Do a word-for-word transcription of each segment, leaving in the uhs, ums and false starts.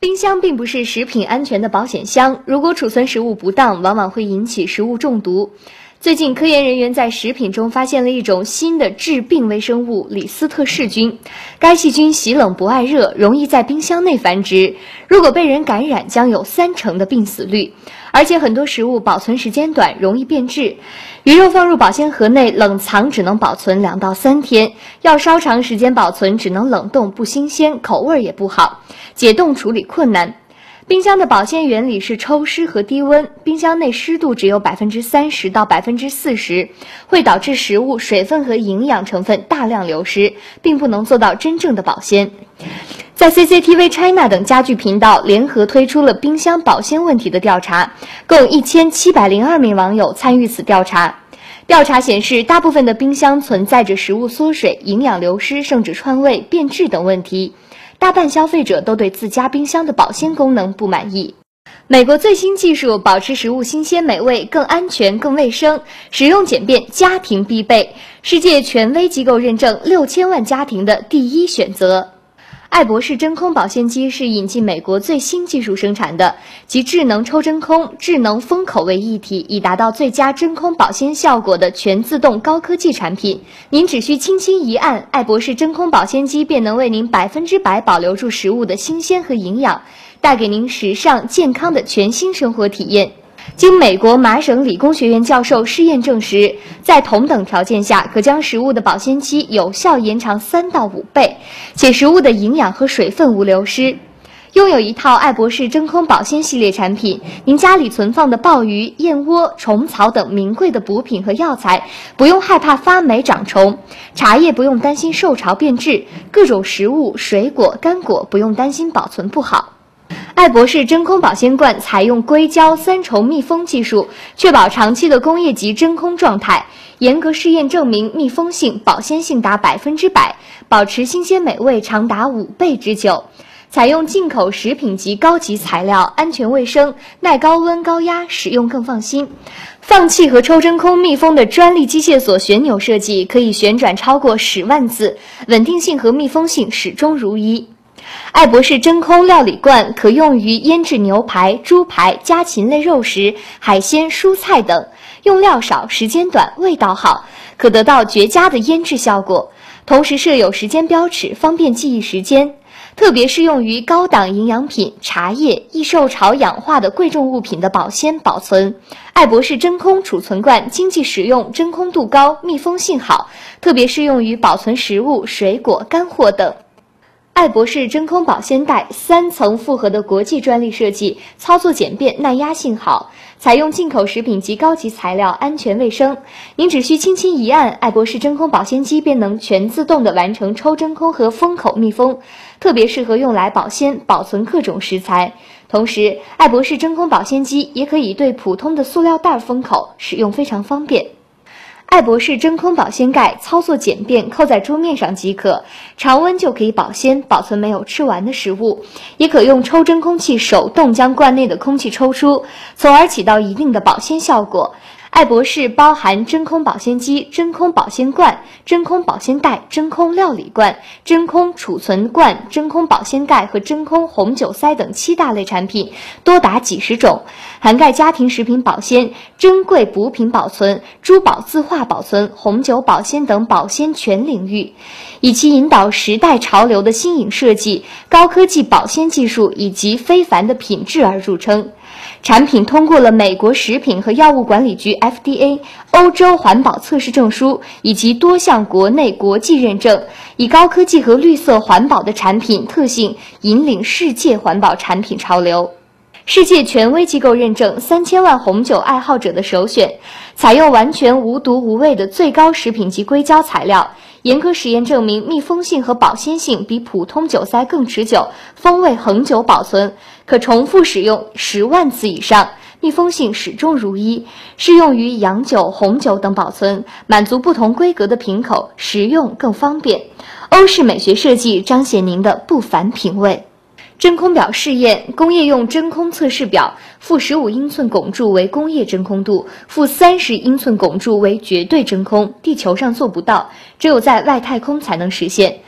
冰箱并不是食品安全的保险箱，如果储存食物不当，往往会引起食物中毒。最近，科研人员在食品中发现了一种新的致病微生物——李斯特氏菌。该细菌喜冷不爱热，容易在冰箱内繁殖。如果被人感染，将有三成的病死率。而且很多食物保存时间短，容易变质。鱼肉放入保鲜盒内，冷藏只能保存两到三天；要稍长时间保存，只能冷冻，不新鲜，口味也不好，解冻处理困难。冰箱的保鲜原理是抽湿和低温，冰箱内湿度只有 百分之三十 到 百分之四十， 会导致食物水分和营养成分大量流失，并不能做到真正的保鲜。在 C C T V China 等家具频道联合推出了冰箱保鲜问题的调查，共一千七百零二名网友参与此调查。调查显示，大部分的冰箱存在着食物缩水、营养流失、甚至串味、变质等问题。大半消费者都对自家冰箱的保鲜功能不满意。美国最新技术保持食物新鲜美味、更安全、更卫生，使用简便，家庭必备，世界权威机构认证，六千万家庭的第一选择。艾博士真空保鲜机是引进美国最新技术生产的，集智能抽真空、智能封口为一体，以达到最佳真空保鲜效果的全自动高科技产品。您只需轻轻一按，艾博士真空保鲜机便能为您百分之百保留住食物的新鲜和营养，带给您时尚健康的全新生活体验。经美国麻省理工学院教授试验证实，在同等条件下，可将食物的保鲜期有效延长三到五倍，且食物的营养和水分无流失。拥有一套艾博士真空保鲜系列产品，您家里存放的鲍鱼、燕窝、虫草等名贵的补品和药材，不用害怕发霉长虫；茶叶不用担心受潮变质；各种食物、水果、干果不用担心保存不好。艾博士真空保鲜罐采用硅胶三重密封技术，确保长期的工业级真空状态。严格试验证明，密封性、保鲜性达百分之百，保持新鲜美味长达五倍之久。采用进口食品级高级材料，安全卫生，耐高温高压，使用更放心。放气和抽真空密封的专利机械锁旋钮设计，可以旋转超过十万次，稳定性和密封性始终如一。艾博士真空料理罐可用于腌制牛排、猪排、家禽类肉食、海鲜、蔬菜等，用料少、时间短、味道好，可得到绝佳的腌制效果。同时设有时间标尺，方便记忆时间。特别适用于高档营养品、茶叶、易受潮氧化的贵重物品的保鲜保存。艾博士真空储存罐经济实用，真空度高，密封性好，特别适用于保存食物、水果、干货等。艾博士真空保鲜袋三层复合的国际专利设计，操作简便，耐压性好，采用进口食品级高级材料，安全卫生。您只需轻轻一按，艾博士真空保鲜机便能全自动的完成抽真空和封口密封，特别适合用来保鲜保存各种食材。同时，艾博士真空保鲜机也可以对普通的塑料袋封口，使用非常方便。艾博士真空保鲜盖操作简便，扣在桌面上即可，常温就可以保鲜，保存没有吃完的食物。也可用抽真空器手动将罐内的空气抽出，从而起到一定的保鲜效果。艾博士包含真空保鲜机、真空保鲜罐、真空保鲜袋、真空料理罐、真空储存罐、真空保鲜盖和真空红酒塞等七大类产品，多达几十种，涵盖家庭食品保鲜、珍贵补品保存、珠宝字画保存、红酒保鲜等保鲜全领域。以其引导时代潮流的新颖设计、高科技保鲜技术以及非凡的品质而著称。产品通过了美国食品和药物管理局 F D A、欧洲环保测试证书以及多项国内国际认证，以高科技和绿色环保的产品特性引领世界环保产品潮流。世界权威机构认证，三千万红酒爱好者的首选，采用完全无毒无味的最高食品级硅胶材料。严格实验证明，密封性和保鲜性比普通酒塞更持久，风味恒久保存，可重复使用十万次以上，密封性始终如一，适用于洋酒、红酒等保存，满足不同规格的瓶口，实用更方便。欧式美学设计彰显您的不凡品味。真空表试验，工业用真空测试表，负十五英寸汞柱为工业真空度，负三十英寸汞柱为绝对真空，地球上做不到，只有在外太空才能实现。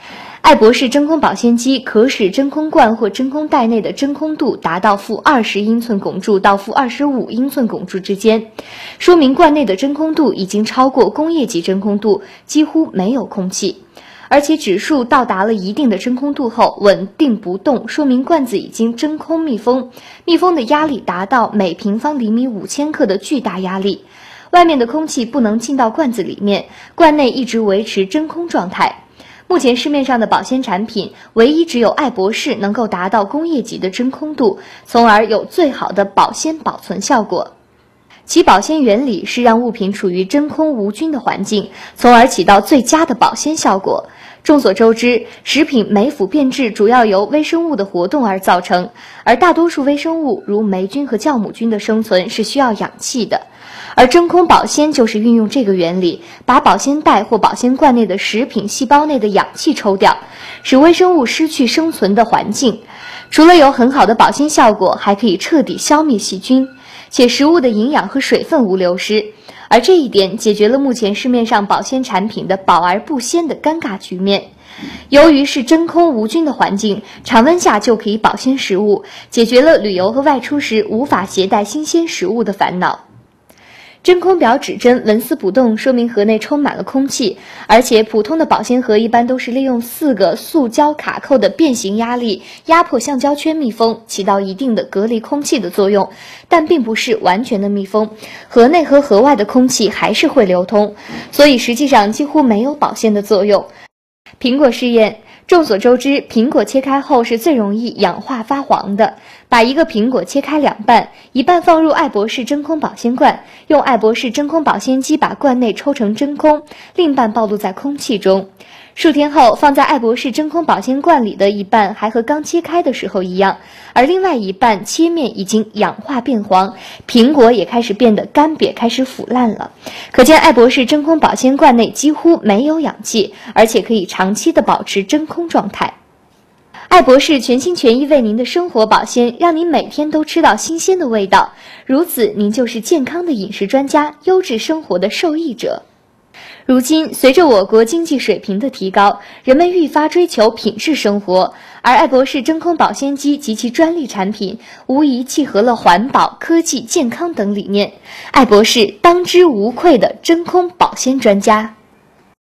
爱博士真空保鲜机可使真空罐或真空袋内的真空度达到负二十英寸汞柱到负二十五英寸汞柱之间，说明罐内的真空度已经超过工业级真空度，几乎没有空气。而且指数到达了一定的真空度后稳定不动，说明罐子已经真空密封，密封的压力达到每平方厘米五千克的巨大压力，外面的空气不能进到罐子里面，罐内一直维持真空状态。目前市面上的保鲜产品，唯一只有爱博士能够达到工业级的真空度，从而有最好的保鲜保存效果。其保鲜原理是让物品处于真空无菌的环境，从而起到最佳的保鲜效果。众所周知，食品霉腐变质主要由微生物的活动而造成，而大多数微生物如霉菌和酵母菌的生存是需要氧气的。而真空保鲜就是运用这个原理，把保鲜袋或保鲜罐内的食品细胞内的氧气抽掉，使微生物失去生存的环境。除了有很好的保鲜效果，还可以彻底消灭细菌，且食物的营养和水分无流失。而这一点解决了目前市面上保鲜产品的保而不鲜的尴尬局面。由于是真空无菌的环境，常温下就可以保鲜食物，解决了旅游和外出时无法携带新鲜食物的烦恼。真空表指针纹丝不动，说明盒内充满了空气，而且普通的保鲜盒一般都是利用四个塑胶卡扣的变形压力压迫橡胶圈密封，起到一定的隔离空气的作用，但并不是完全的密封，盒内和盒外的空气还是会流通，所以实际上几乎没有保鲜的作用。苹果试验，众所周知，苹果切开后是最容易氧化发黄的。把一个苹果切开两半，一半放入爱博士真空保鲜罐，用爱博士真空保鲜机把罐内抽成真空，另半暴露在空气中。数天后，放在爱博士真空保鲜罐里的一半还和刚切开的时候一样，而另外一半切面已经氧化变黄，苹果也开始变得干瘪，开始腐烂了。可见爱博士真空保鲜罐内几乎没有氧气，而且可以长期的保持真空状态。爱博士全心全意为您的生活保鲜，让您每天都吃到新鲜的味道，如此您就是健康的饮食专家，优质生活的受益者。如今，随着我国经济水平的提高，人们愈发追求品质生活，而爱博士真空保鲜机及其专利产品，无疑契合了环保、科技、健康等理念。爱博士当之无愧的真空保鲜专家。